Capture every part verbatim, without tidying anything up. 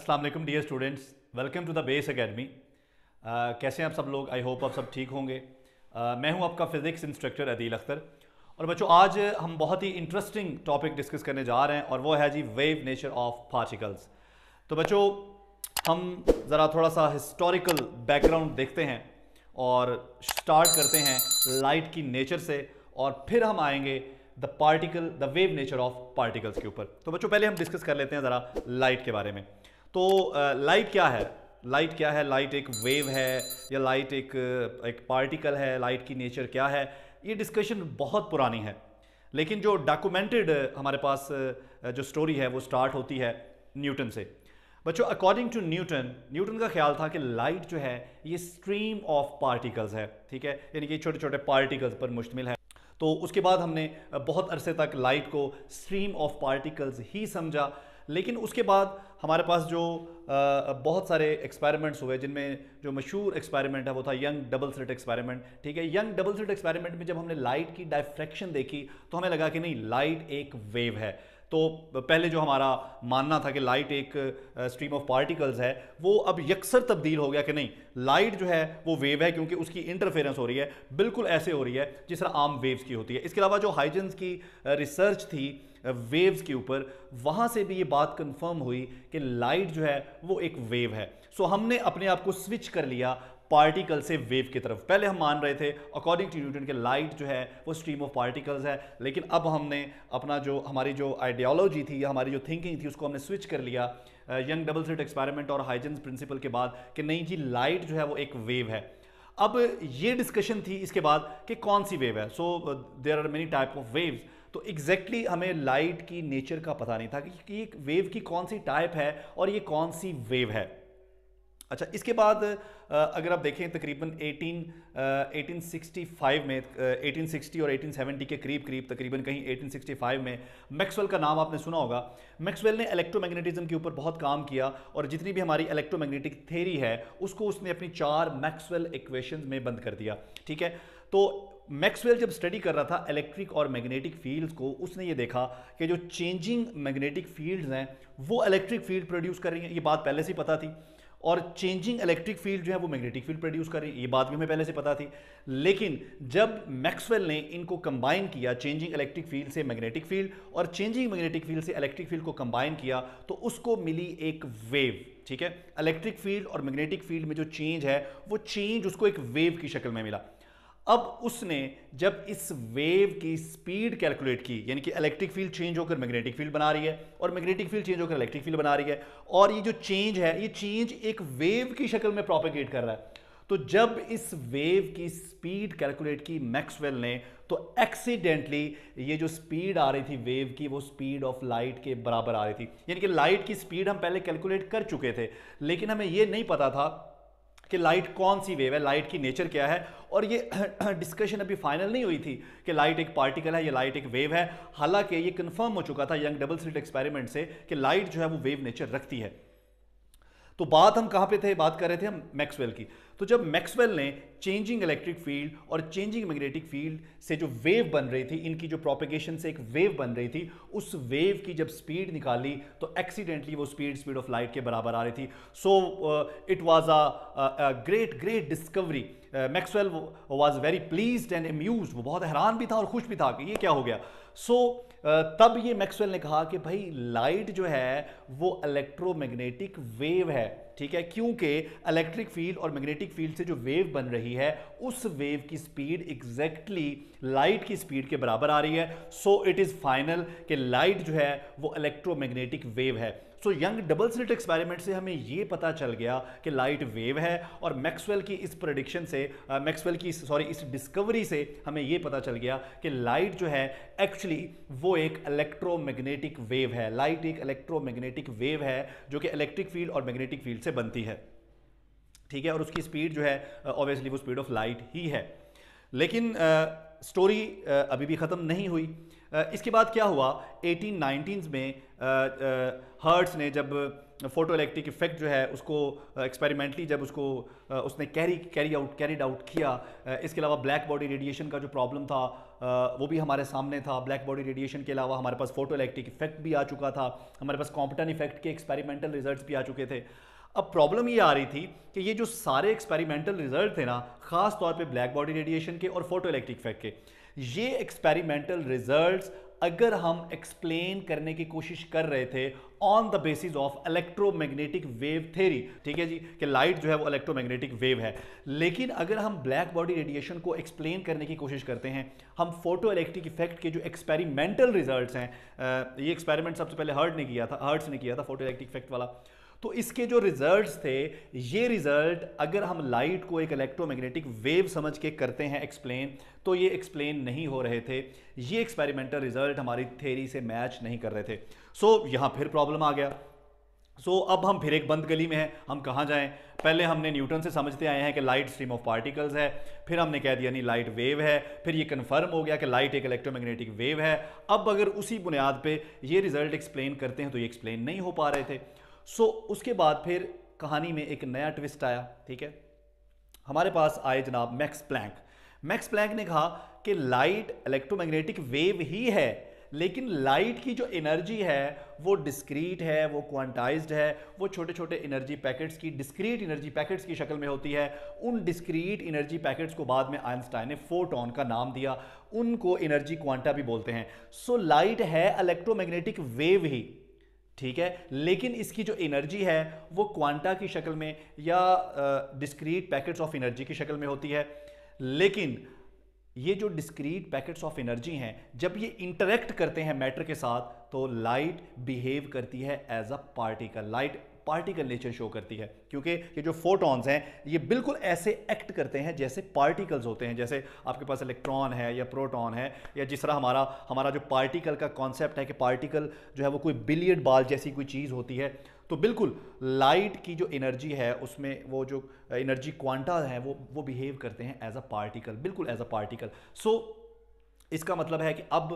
अस्सलाम वालेकुम dear students, welcome to the Base Academy. कैसे हैं आप सब लोग? आई होप आप सब ठीक होंगे। uh, मैं हूं आपका फिज़िक्स इंस्ट्रक्टर अदील अख्तर। और बच्चों, आज हम बहुत ही इंटरेस्टिंग टॉपिक डिस्कस करने जा रहे हैं और वो है जी वेव नेचर ऑफ पार्टिकल्स। तो बच्चों, हम ज़रा थोड़ा सा हिस्टोरिकल बैकग्राउंड देखते हैं और स्टार्ट करते हैं लाइट की नेचर से, और फिर हम आएंगे the particle the wave nature of particles के ऊपर। तो बच्चों, पहले हम डिस्कस कर लेते हैं ज़रा लाइट के बारे में। तो लाइट uh, क्या है? लाइट क्या है? लाइट एक वेव है या लाइट एक एक पार्टिकल है? लाइट की नेचर क्या है? ये डिस्कशन बहुत पुरानी है, लेकिन जो डॉक्यूमेंटेड हमारे पास जो स्टोरी है वो स्टार्ट होती है न्यूटन से। बच्चों, अकॉर्डिंग टू न्यूटन न्यूटन का ख्याल था कि लाइट जो है ये स्ट्रीम ऑफ पार्टिकल्स है, ठीक है, यानी कि छोटे छोटे पार्टिकल्स पर मुश्तमिल है। तो उसके बाद हमने बहुत अरसे तक लाइट को स्ट्रीम ऑफ पार्टिकल्स ही समझा, लेकिन उसके बाद हमारे पास जो आ, बहुत सारे एक्सपेरिमेंट्स हुए, जिनमें जो मशहूर एक्सपेरिमेंट है वो था यंग डबल स्लिट एक्सपेरिमेंट, ठीक है। यंग डबल स्लिट एक्सपेरिमेंट में जब हमने लाइट की डायफ्रैक्शन देखी तो हमें लगा कि नहीं, लाइट एक वेव है। तो पहले जो हमारा मानना था कि लाइट एक स्ट्रीम ऑफ पार्टिकल्स है, वो अब यकसर तब्दील हो गया कि नहीं, लाइट जो है वो वेव है, क्योंकि उसकी इंटरफेरेंस हो रही है, बिल्कुल ऐसे हो रही है जिस तरह आम वेव्स की होती है। इसके अलावा जो हाइजेंस की रिसर्च थी वेव्स के ऊपर, वहाँ से भी ये बात कंफर्म हुई कि लाइट जो है वो एक वेव है। सो हमने अपने आप को स्विच कर लिया पार्टिकल से वेव की तरफ। पहले हम मान रहे थे अकॉर्डिंग टू न्यूटन के लाइट जो है वो स्ट्रीम ऑफ पार्टिकल्स है, लेकिन अब हमने अपना जो हमारी जो आइडियोलॉजी थी, हमारी जो थिंकिंग थी, उसको हमने स्विच कर लिया यंग डबल स्लिट एक्सपेरिमेंट और हाइजेंस प्रिंसिपल के बाद कि नहीं जी, लाइट जो है वो एक वेव है। अब ये डिस्कशन थी इसके बाद कि कौन सी वेव है। So there are many type of waves. तो एग्जैक्टली exactly हमें लाइट की नेचर का पता नहीं था कि एक वेव की कौन सी टाइप है और ये कौन सी वेव है। अच्छा, इसके बाद अगर आप देखें तकरीबन एटीन सिक्सटी फाइव में, एटीन सिक्सटी और एटीन सेवेंटी के करीब करीब, तकरीबन कहीं एटीन सिक्सटी फाइव में मैक्सवेल का नाम आपने सुना होगा। मैक्सवेल ने इलेक्ट्रोमैग्नेटिज्म के ऊपर बहुत काम किया और जितनी भी हमारी इलेक्ट्रोमैग्नेटिक थ्योरी है उसको उसने अपनी चार मैक्सवेल इक्वेशंस में बंद कर दिया, ठीक है। तो मैक्सवेल जब स्टडी कर रहा था इलेक्ट्रिक और मैग्नेटिक फील्ड्स को, उसने ये देखा कि जो चेंजिंग मैग्नेटिक फील्ड्स हैं वो इलेक्ट्रिक फील्ड प्रोड्यूस कर रही हैं, ये बात पहले से पता थी। और चेंजिंग इलेक्ट्रिक फील्ड जो है वो मैग्नेटिक फील्ड प्रोड्यूस कर रही है, ये बात भी हमें पहले से पता थी। लेकिन जब मैक्सवेल ने इनको कंबाइन किया, चेंजिंग इलेक्ट्रिक फील्ड से मैग्नेटिक फील्ड और चेंजिंग मैग्नेटिक फील्ड से इलेक्ट्रिक फील्ड को कंबाइन किया, तो उसको मिली एक वेव, ठीक है। इलेक्ट्रिक फील्ड और मैग्नेटिक फील्ड में जो चेंज है वो चेंज उसको एक वेव की शक्ल में मिला। अब उसने जब इस वेव की स्पीड कैलकुलेट की, यानी कि इलेक्ट्रिक फील्ड चेंज होकर मैग्नेटिक फील्ड बना रही है और मैग्नेटिक फील्ड चेंज होकर इलेक्ट्रिक फील्ड बना रही है, और ये जो चेंज है ये चेंज एक वेव की शक्ल में प्रोपेगेट कर रहा है। तो जब इस वेव की स्पीड कैलकुलेट की मैक्सवेल ने, तो एक्सीडेंटली ये जो स्पीड आ रही थी वेव की, वो स्पीड ऑफ लाइट के बराबर आ रही थी। यानी कि लाइट की स्पीड हम पहले कैलकुलेट कर चुके थे, लेकिन हमें ये नहीं पता था कि लाइट कौन सी वेव है, लाइट की नेचर क्या है। और ये डिस्कशन अभी फाइनल नहीं हुई थी कि लाइट एक पार्टिकल है या लाइट एक वेव है, हालांकि ये कंफर्म हो चुका था यंग डबल स्लिट एक्सपेरिमेंट से कि लाइट जो है वो वेव नेचर रखती है। तो बात हम कहां पे थे? बात कर रहे थे हम मैक्सवेल की। तो जब मैक्सवेल ने चेंजिंग इलेक्ट्रिक फील्ड और चेंजिंग मैग्नेटिक फील्ड से जो वेव बन रही थी, इनकी जो प्रोपेगेशन से एक वेव बन रही थी, उस वेव की जब स्पीड निकाली तो एक्सीडेंटली वो स्पीड स्पीड ऑफ लाइट के बराबर आ रही थी। So it was a great great discovery. Maxwell was very pleased and amused, वो बहुत हैरान भी था और खुश भी था कि ये क्या हो गया। सो so, तब ये मैक्सवेल ने कहा कि भाई लाइट जो है वो इलेक्ट्रोमैग्नेटिक वेव है, ठीक है, क्योंकि इलेक्ट्रिक फील्ड और मैग्नेटिक फील्ड से जो वेव बन रही है उस वेव की स्पीड एग्जैक्टली लाइट की स्पीड के बराबर आ रही है। सो इट इज फाइनल कि लाइट जो है वो इलेक्ट्रोमैग्नेटिक वेव है। So Young double slit experiment से हमें ये पता चल गया कि लाइट वेव है, और मैक्सवेल की इस प्रेडिक्शन से, मैक्सवेल की सॉरी इस डिस्कवरी से हमें ये पता चल गया कि लाइट जो है एक्चुअली वो एक इलेक्ट्रोमैग्नेटिक वेव है। लाइट एक इलेक्ट्रोमैग्नेटिक वेव है जो कि इलेक्ट्रिक फील्ड और मैग्नेटिक फील्ड से बनती है, ठीक है, और उसकी स्पीड जो है ऑब्वियसली वो स्पीड ऑफ लाइट ही है। लेकिन स्टोरी अभी भी ख़त्म नहीं हुई। uh, इसके बाद क्या हुआ, एटीन नाइनटीज़ में हर्ट्स ने जब फोटो इलेक्ट्रिक इफेक्ट जो है उसको एक्सपेरिमेंटली uh, जब उसको uh, उसने carry carry out carried out किया, uh, इसके अलावा ब्लैक बॉडी रेडिएशन का जो प्रॉब्लम था uh, वो भी हमारे सामने था। ब्लैक बॉडी रेडिएशन के अलावा हमारे पास फोटो इलेक्ट्रिक इफेक्ट भी आ चुका था, हमारे पास कॉम्पटन इफेक्ट के एक्सपेरिमेंटल रिजल्ट्स भी आ चुके थे। अब प्रॉब्लम ये आ रही थी कि ये जो सारे एक्सपेरिमेंटल रिजल्ट थे ना, खास तौर पे ब्लैक बॉडी रेडिएशन के और फोटो इलेक्ट्रिक इफेक्ट के, ये एक्सपेरिमेंटल रिजल्ट्स अगर हम एक्सप्लेन करने की कोशिश कर रहे थे on the basis of electromagnetic wave theory, ठीक है जी, कि लाइट जो है वो इलेक्ट्रोमैग्नेटिक वेव है, लेकिन अगर हम ब्लैक बॉडी रेडिएशन को एक्सप्लेन करने की कोशिश करते हैं, हम फोटो इलेक्ट्रिक इफेक्ट के जो एक्सपेरिमेंटल रिजल्ट्स हैं, ये एक्सपेरिमेंट सबसे पहले हर्ट ने किया था हर्ट्स ने किया था फोटो इलेक्ट्रिक इफेक्ट वाला, तो इसके जो रिजल्ट्स थे, ये रिजल्ट अगर हम लाइट को एक इलेक्ट्रोमैग्नेटिक वेव समझ के करते हैं एक्सप्लेन, तो ये एक्सप्लेन नहीं हो रहे थे, ये एक्सपेरिमेंटल रिजल्ट हमारी थ्योरी से मैच नहीं कर रहे थे। सो so, यहाँ फिर प्रॉब्लम आ गया। सो so, अब हम फिर एक बंद गली में हैं, हम कहाँ जाएं? पहले हमने न्यूटन से समझते आए हैं कि लाइट स्ट्रीम ऑफ पार्टिकल्स है, फिर हमने कह दिया नहीं लाइट वेव है, फिर ये कंफर्म हो गया कि लाइट एक इलेक्ट्रोमैग्नेटिक वेव है। अब अगर उसी बुनियाद पे ये रिजल्ट एक्सप्लेन करते हैं तो ये एक्सप्लेन नहीं हो पा रहे थे। सो so, उसके बाद फिर कहानी में एक नया ट्विस्ट आया, ठीक है। हमारे पास आए जनाब मैक्स प्लैंक। मैक्स प्लैंक ने कहा कि लाइट इलेक्ट्रोमैग्नेटिक वेव ही है, लेकिन लाइट की जो एनर्जी है वो डिस्क्रीट है, वो क्वांटाइज्ड है, वो छोटे छोटे एनर्जी पैकेट्स की डिस्क्रीट एनर्जी पैकेट्स की शक्ल में होती है। उन डिस्क्रीट एनर्जी पैकेट्स को बाद में आइंस्टाइन ने फोटॉन का नाम दिया, उनको एनर्जी क्वांटा भी बोलते हैं। सो so, लाइट है इलेक्ट्रोमैग्नेटिक वेव ही, ठीक है, लेकिन इसकी जो एनर्जी है वो क्वांटा की शक्ल में या डिस्क्रीट पैकेट्स ऑफ एनर्जी की शक्ल में होती है। लेकिन ये जो डिस्क्रीट पैकेट्स ऑफ एनर्जी हैं, जब ये इंटरेक्ट करते हैं मैटर के साथ, तो लाइट बिहेव करती है as a particle, light particle nature show करती है, क्योंकि ये जो फोटॉन्स हैं ये बिल्कुल ऐसे एक्ट करते हैं जैसे पार्टिकल्स होते हैं, जैसे आपके पास इलेक्ट्रॉन है या प्रोटॉन है, या जिस तरह हमारा हमारा जो पार्टिकल का कॉन्सेप्ट है कि पार्टिकल जो है वो कोई बिलियर्ड बॉल जैसी कोई चीज़ होती है। तो बिल्कुल लाइट की जो एनर्जी है उसमें वो जो एनर्जी क्वांटा है वो वो बिहेव करते हैं एज अ पार्टिकल, बिल्कुल एज अ पार्टिकल। सो इसका मतलब है कि अब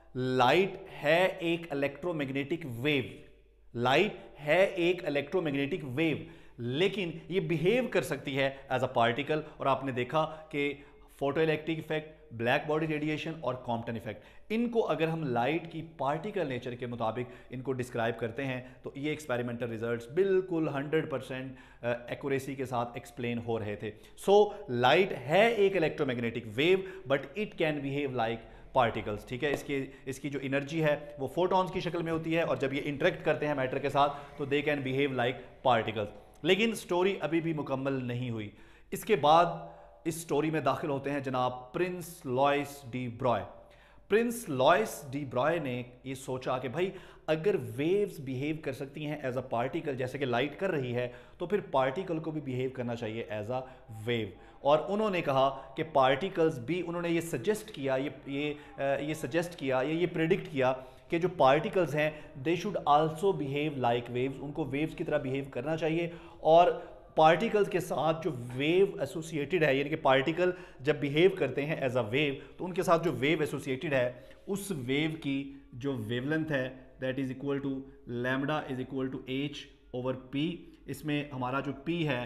लाइट है एक इलेक्ट्रोमैग्नेटिक वेव, लाइट है एक इलेक्ट्रोमैग्नेटिक वेव, लेकिन ये बिहेव कर सकती है एज अ पार्टिकल। और आपने देखा कि photo electric effect, black body radiation और कॉम्पटन इफेक्ट, इनको अगर हम लाइट की पार्टिकल नेचर के मुताबिक इनको डिस्क्राइब करते हैं तो ये एक्सपेरिमेंटल रिजल्ट्स बिल्कुल हंड्रेड परसेंट एक्यूरेसी के साथ एक्सप्लेन हो रहे थे। सो लाइट है एक electromagnetic wave but it can behave like particles, ठीक है। इसकी इसकी जो एनर्जी है वो फोटॉन्स की शक्ल में होती है, और जब ये इंटरेक्ट करते हैं मैटर के साथ तो they can behave like particles. लेकिन स्टोरी अभी भी मुकम्मल नहीं हुई। इसके बाद इस स्टोरी में दाखिल होते हैं जनाब Prince Louis de Broglie. Prince Louis de Broglie ने ये सोचा कि भाई अगर वेव्स बिहेव कर सकती हैं एज अ पार्टिकल जैसे कि लाइट कर रही है, तो फिर पार्टिकल को भी बिहेव करना चाहिए एज अ वेव। और उन्होंने कहा कि पार्टिकल्स भी, उन्होंने ये सजेस्ट किया ये ये ये सजेस्ट किया ये ये प्रेडिक्ट किया कि जो पार्टिकल्स हैं they should also behave like waves, उनको वेव्स की तरह बिहेव करना चाहिए। और पार्टिकल्स के साथ जो वेव एसोसिएटेड है, यानी कि पार्टिकल जब बिहेव करते हैं एज अ वेव, तो उनके साथ जो वेव एसोसिएटेड है उस वेव की जो वेवलेंथ है that is equal to lambda is equal to h over p. इसमें हमारा जो पी है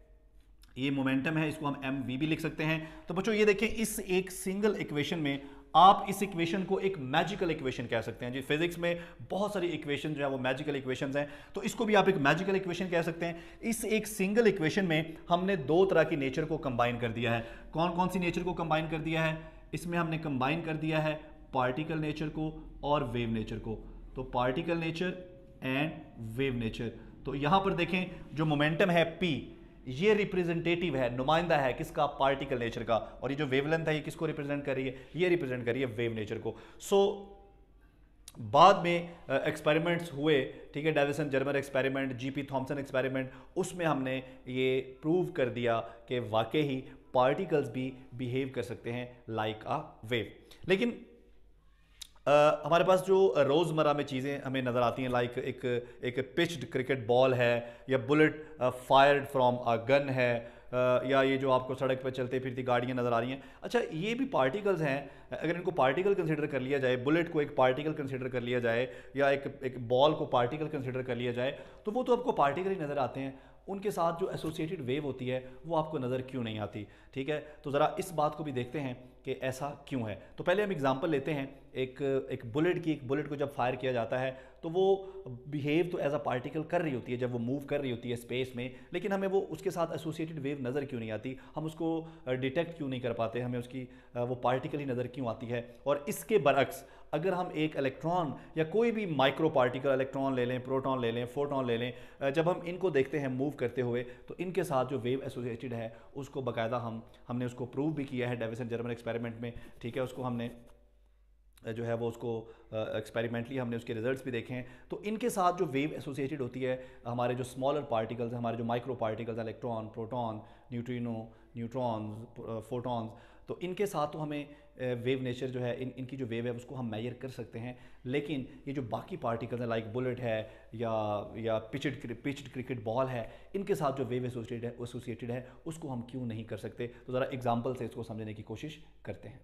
ये मोमेंटम है, इसको हम एम वी भी लिख सकते हैं। तो बच्चों ये देखें, इस एक सिंगल इक्वेशन में आप इस इक्वेशन को एक मैजिकल इक्वेशन कह सकते हैं जी। फिजिक्स में बहुत सारी इक्वेशन जो है वो मैजिकल इक्वेशंस हैं, तो इसको भी आप एक मैजिकल इक्वेशन कह सकते हैं। इस एक सिंगल इक्वेशन में हमने दो तरह की नेचर को कंबाइन कर दिया है। कौन कौन सी नेचर को कंबाइन कर दिया है? इसमें हमने कंबाइन कर दिया है पार्टिकल नेचर को और वेव नेचर को। तो particle nature and wave nature. तो यहां पर देखें जो मोमेंटम है P, ये रिप्रेजेंटेटिव है, नुमाइंदा है किसका? पार्टिकल नेचर का। और ये जो वेवलेंथ है ये किसको रिप्रेजेंट कर रही है? ये रिप्रेजेंट कर रही है वेव नेचर को। सो so, बाद में एक्सपेरिमेंट्स uh, हुए, ठीक है, Davisson Germer experiment, GP Thomson experiment, उसमें हमने ये प्रूव कर दिया कि वाकई ही पार्टिकल्स भी बिहेव कर सकते हैं लाइक अ वेव। लेकिन Uh, हमारे पास जो रोज़मर्रा में चीज़ें हमें नज़र आती हैं, लाइक एक एक पिच्ड क्रिकेट बॉल है, या bullet fired from a gun है, या ये जो आपको सड़क पर चलते फिरती गाड़ियाँ नज़र आ रही हैं, अच्छा ये भी पार्टिकल्स हैं। अगर इनको पार्टिकल कंसिडर कर लिया जाए, बुलेट को एक पार्टिकल कंसिडर कर लिया जाए या एक एक बॉल को पार्टिकल कंसिडर कर लिया जाए, तो वो तो आपको पार्टिकल ही नज़र आते हैं, उनके साथ जो एसोसिएटेड वेव होती है वो आपको नज़र क्यों नहीं आती। ठीक है, तो ज़रा इस बात को भी देखते हैं कि ऐसा क्यों है। तो पहले हम एग्जांपल लेते हैं एक एक बुलेट की। एक बुलेट को जब फायर किया जाता है तो वो बिहेव तो एज अ पार्टिकल कर रही होती है जब वो मूव कर रही होती है स्पेस में, लेकिन हमें वो उसके साथ एसोसिएटेड वेव नज़र क्यों नहीं आती, हम उसको डिटेक्ट क्यों नहीं कर पाते, हमें उसकी वो पार्टिकल ही नज़र क्यों आती है। और इसके बरअक्स अगर हम एक इलेक्ट्रॉन या कोई भी माइक्रो पार्टिकल, इलेक्ट्रॉन ले लें, प्रोटॉन ले लें, फोटॉन ले लें, जब हम इनको देखते हैं मूव करते हुए तो इनके साथ जो वेव एसोसिएटेड है उसको बाकायदा हम हमने उसको प्रूव भी किया है डेविस एंड जर्मन एक्सपेरिमेंट में। ठीक है, उसको हमने जो है वो उसको एक्सपेरिमेंटली हमने उसके रिजल्ट्स भी देखे हैं। तो इनके साथ जो वेव एसोसिएटेड होती है, हमारे जो स्मॉलर पार्टिकल्स हैं, हमारे जो micro particles, electron, proton, neutrino, neutrons, photons, तो इनके साथ तो हमें वेव नेचर जो है इन इनकी जो वेव है उसको हम मेजर कर सकते हैं। लेकिन ये जो बाकी पार्टिकल्स हैं लाइक बुलेट है या या पिचड पिचड क्रिकेट बॉल है, इनके साथ जो वेव एसोसिएटेड है एसोसिएटेड है उसको हम क्यों नहीं कर सकते। तो ज़रा एग्जांपल से इसको समझने की कोशिश करते हैं।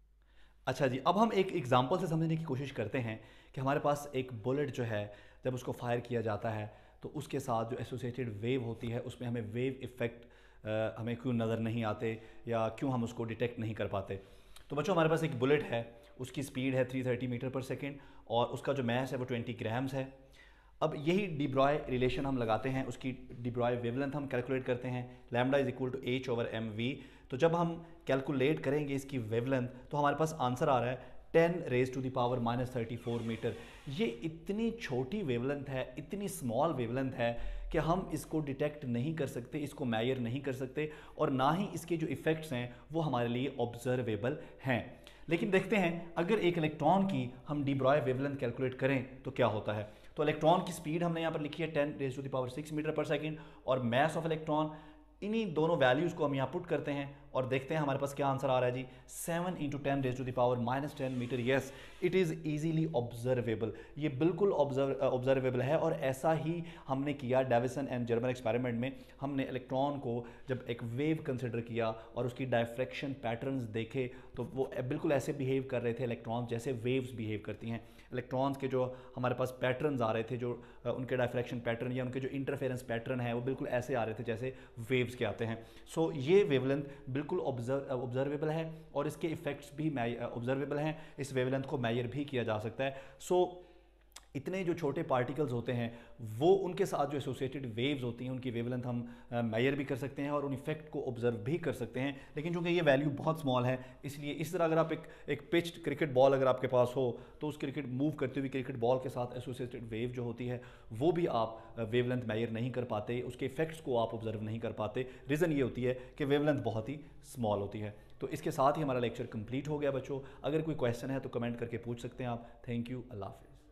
अच्छा जी, अब हम एक एग्जांपल से समझने की कोशिश करते हैं कि हमारे पास एक बुलेट जो है जब उसको फायर किया जाता है तो उसके साथ जो एसोसिएटेड वेव होती है उसमें हमें वेव इफ़ेक्ट हमें क्यों नज़र नहीं आते या क्यों हम उसको डिटेक्ट नहीं कर पाते। तो बच्चों, हमारे पास एक बुलेट है, उसकी स्पीड है तीन सौ तीस मीटर पर सेकेंड और उसका जो मैस है वो बीस ग्राम्स है। अब यही डी ब्रॉय रिलेशन हम लगाते हैं, उसकी डी ब्रॉय वेवलेंथ हम कैलकुलेट करते हैं, lambda is equal to h over m v. तो जब हम कैलकुलेट करेंगे इसकी वेवलेंथ तो हमारे पास आंसर आ रहा है ten raise to the power minus thirty four metre. ये इतनी छोटी वेवलेंथ है, इतनी स्मॉल वेवलेंथ है कि हम इसको डिटेक्ट नहीं कर सकते, इसको मेजर नहीं कर सकते और ना ही इसके जो इफ़ेक्ट्स हैं वो हमारे लिए ऑब्जर्वेबल हैं। लेकिन देखते हैं अगर एक इलेक्ट्रॉन की हम डी ब्रॉय वेवलेंथ कैलकुलेट करें तो क्या होता है। तो इलेक्ट्रॉन की स्पीड हमने यहाँ पर लिखी है ten raise to the power six metre per second और मैस ऑफ इलेक्ट्रॉन, इन्हीं दोनों वैल्यूज़ को हम यहाँ पुट करते हैं और देखते हैं हमारे पास क्या आंसर आ रहा है जी, seven into ten raise to the power minus ten metre. Yes, it is easily observable, ये बिल्कुल ऑब्जर्वेबल है। और ऐसा ही हमने किया डेविसन एंड जर्मन एक्सपेरिमेंट में। हमने इलेक्ट्रॉन को जब एक वेव कंसिडर किया और उसकी डायफ्रैक्शन पैटर्न्स देखे तो वो बिल्कुल ऐसे बिहेव कर रहे थे इलेक्ट्रॉन जैसे वेव्स बिहेव करती हैं। इलेक्ट्रॉन्स के जो हमारे पास पैटर्न्स आ रहे थे, जो उनके डायफ्रैक्शन पैटर्न या उनके जो इंटरफेरेंस पैटर्न है वो बिल्कुल ऐसे आ रहे थे जैसे वेव्स के आते हैं। सो so, ये वेवलेंथ बिल्कुल ऑब्जर्वेबल है और इसके इफ़ेक्ट्स भी ऑब्जर्वेबल हैं, इस वेवलेंथ को मेजर भी किया जा सकता है। सो so, इतने जो छोटे पार्टिकल्स होते हैं वो उनके साथ जो एसोसिएटेड वेव्स होती हैं उनकी वेवलेंथ हम मेजर भी कर सकते हैं और उन इफेक्ट को ऑब्जर्व भी कर सकते हैं। लेकिन चूंकि ये वैल्यू बहुत स्मॉल है इसलिए इस तरह अगर आप एक एक पिच्ड क्रिकेट बॉल अगर आपके पास हो तो उस क्रिकेट मूव करती हुई क्रिकेट बॉल के साथ एसोसिएटेड वेव जो होती है वो भी आप वेवलेंथ मेजर नहीं कर पाते, उसके इफेक्ट्स को आप ऑब्जर्व नहीं कर पाते। रीज़न ये होती है कि वेवलेंथ बहुत ही स्मॉल होती है। तो इसके साथ ही हमारा लेक्चर कंप्लीट हो गया बच्चों। अगर कोई क्वेश्चन है तो कमेंट करके पूछ सकते हैं आप। थैंक यू, अल्लाह हाफ़िज़।